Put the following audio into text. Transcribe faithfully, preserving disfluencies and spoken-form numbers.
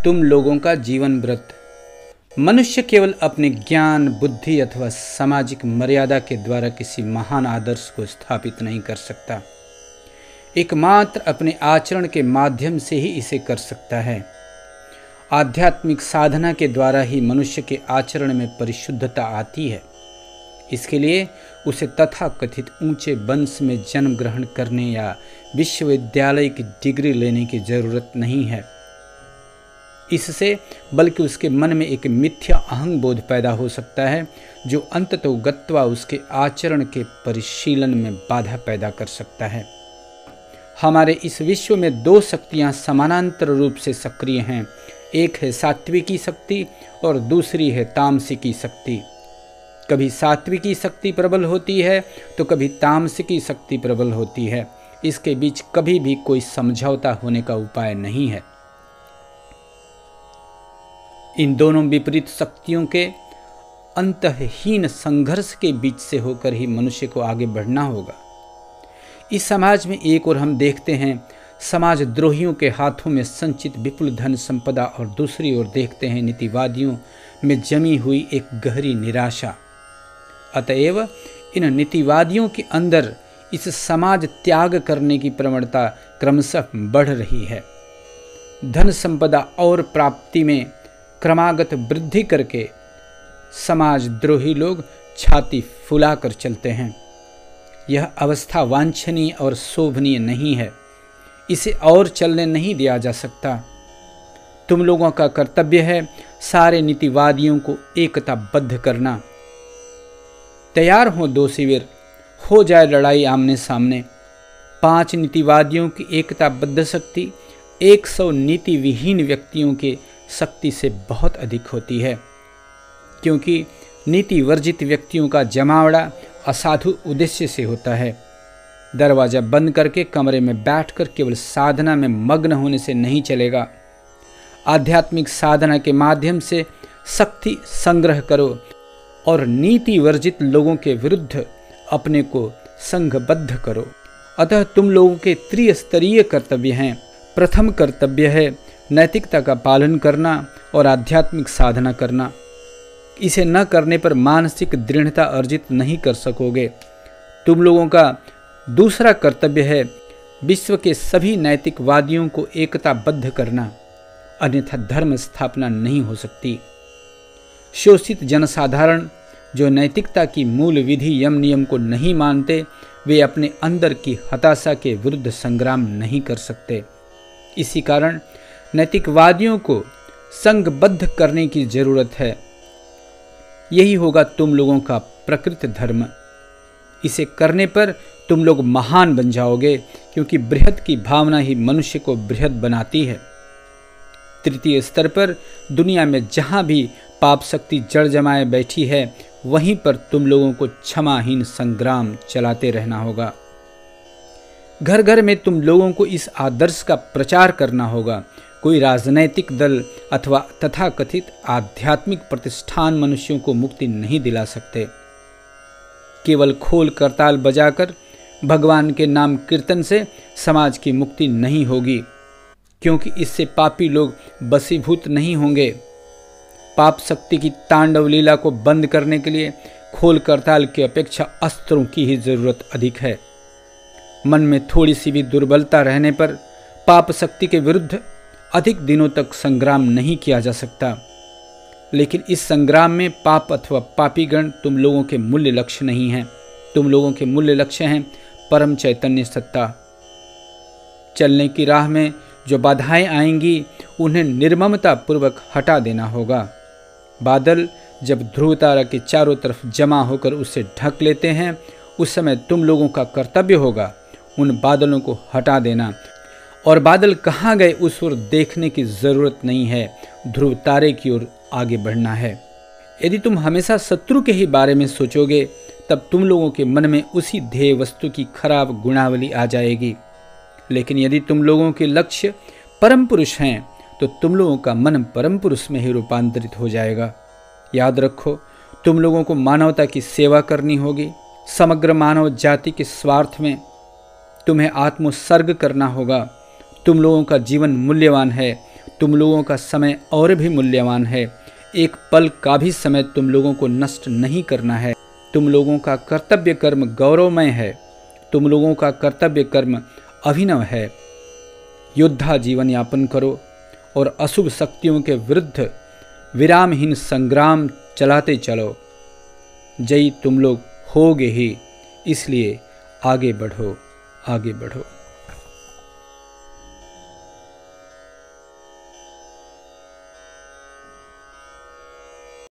तुम लोगों का जीवन व्रत। मनुष्य केवल अपने ज्ञान, बुद्धि अथवा सामाजिक मर्यादा के द्वारा किसी महान आदर्श को स्थापित नहीं कर सकता। एकमात्र अपने आचरण के माध्यम से ही इसे कर सकता है। आध्यात्मिक साधना के द्वारा ही मनुष्य के आचरण में परिशुद्धता आती है। इसके लिए उसे तथाकथित ऊंचे वंश में जन्म ग्रहण करने या विश्वविद्यालय की डिग्री लेने की जरूरत नहीं है। इससे बल्कि उसके मन में एक मिथ्या अहंग बोध पैदा हो सकता है, जो अंततः गत्वा उसके आचरण के परिशीलन में बाधा पैदा कर सकता है। हमारे इस विश्व में दो शक्तियां समानांतर रूप से सक्रिय हैं। एक है सात्विकी शक्ति और दूसरी है तामसिकी शक्ति। कभी सात्विकी शक्ति प्रबल होती है तो कभी तामसिकी शक्ति प्रबल होती है। इसके बीच कभी भी कोई समझौता होने का उपाय नहीं है। इन दोनों विपरीत शक्तियों के अंतहीन संघर्ष के बीच से होकर ही मनुष्य को आगे बढ़ना होगा। इस समाज में एक ओर हम देखते हैं समाजद्रोहियों के हाथों में संचित विपुल धन संपदा, और दूसरी ओर देखते हैं नीतिवादियों में जमी हुई एक गहरी निराशा। अतएव इन नीतिवादियों के अंदर इस समाज त्याग करने की प्रवणता क्रमशः बढ़ रही है। धन संपदा और प्राप्ति में क्रमागत वृद्धि करके समाजद्रोही लोग छाती फुलाकर चलते हैं। यह अवस्था वांछनीय और शोभनीय नहीं है। इसे और चलने नहीं दिया जा सकता। तुम लोगों का कर्तव्य है सारे नीतिवादियों को एकताबद्ध करना। तैयार हो दो शिविर, हो जाए लड़ाई आमने सामने। पांच नीतिवादियों की एकताबद्ध शक्ति एक सौ नीति विहीन व्यक्तियों के शक्ति से बहुत अधिक होती है, क्योंकि नीति वर्जित व्यक्तियों का जमावड़ा असाधु उद्देश्य से होता है। दरवाजा बंद करके कमरे में बैठकर केवल साधना में मग्न होने से नहीं चलेगा। आध्यात्मिक साधना के माध्यम से शक्ति संग्रह करो और नीति वर्जित लोगों के विरुद्ध अपने को संघबद्ध करो। अतः तुम लोगों के त्रिस्तरीय कर्तव्य हैं। प्रथम कर्तव्य है नैतिकता का पालन करना और आध्यात्मिक साधना करना। इसे न करने पर मानसिक दृढ़ता अर्जित नहीं कर सकोगे। तुम लोगों का दूसरा कर्तव्य है विश्व के सभी नैतिकवादियों को एकताबद्ध करना, अन्यथा धर्म स्थापना नहीं हो सकती। शोषित जनसाधारण जो नैतिकता की मूल विधि यम नियम को नहीं मानते, वे अपने अंदर की हताशा के विरुद्ध संग्राम नहीं कर सकते। इसी कारण नैतिकवादियों को संघबद्ध करने की जरूरत है। यही होगा तुम लोगों का प्रकृत धर्म। इसे करने पर तुम लोग महान बन जाओगे, क्योंकि बृहद की भावना ही मनुष्य को बृहद बनाती है। तृतीय स्तर पर दुनिया में जहां भी पाप शक्ति जड़ जमाए बैठी है, वहीं पर तुम लोगों को क्षमाहीन संग्राम चलाते रहना होगा। घर घर में तुम लोगों को इस आदर्श का प्रचार करना होगा। कोई राजनैतिक दल अथवा तथाकथित आध्यात्मिक प्रतिष्ठान मनुष्यों को मुक्ति नहीं दिला सकते। केवल खोल करताल बजाकर भगवान के नाम कीर्तन से समाज की मुक्ति नहीं होगी, क्योंकि इससे पापी लोग बसीभूत नहीं होंगे। पाप शक्ति की तांडव लीला को बंद करने के लिए खोल करताल की अपेक्षा अस्त्रों की ही जरूरत अधिक है। मन में थोड़ी सी भी दुर्बलता रहने पर पाप शक्ति के विरुद्ध अधिक दिनों तक संग्राम नहीं किया जा सकता। लेकिन इस संग्राम में पाप अथवा पापीगण तुम लोगों के मूल्य लक्ष्य नहीं हैं। तुम लोगों के मूल्य लक्ष्य हैं परम चैतन्य सत्ता। चलने की राह में जो बाधाएं आएंगी, उन्हें निर्ममता पूर्वक हटा देना होगा। बादल जब ध्रुव तारा के चारों तरफ जमा होकर उसे ढक लेते हैं, उस समय तुम लोगों का कर्तव्य होगा उन बादलों को हटा देना। और बादल कहाँ गए उस ओर देखने की जरूरत नहीं है, ध्रुव तारे की ओर आगे बढ़ना है। यदि तुम हमेशा शत्रु के ही बारे में सोचोगे, तब तुम लोगों के मन में उसी ध्येय वस्तु की खराब गुणावली आ जाएगी। लेकिन यदि तुम लोगों के लक्ष्य परम पुरुष हैं, तो तुम लोगों का मन परम पुरुष में ही रूपांतरित हो जाएगा। याद रखो, तुम लोगों को मानवता की सेवा करनी होगी। समग्र मानव जाति के स्वार्थ में तुम्हें आत्मोत्सर्ग करना होगा। तुम लोगों का जीवन मूल्यवान है। तुम लोगों का समय और भी मूल्यवान है। एक पल का भी समय तुम लोगों को नष्ट नहीं करना है। तुम लोगों का कर्तव्य कर्म गौरवमय है। तुम लोगों का कर्तव्य कर्म अभिनव है। योद्धा जीवन यापन करो और अशुभ शक्तियों के विरुद्ध विरामहीन संग्राम चलाते चलो। जयी तुम लोग होगे ही, इसलिए आगे बढ़ो, आगे बढ़ो।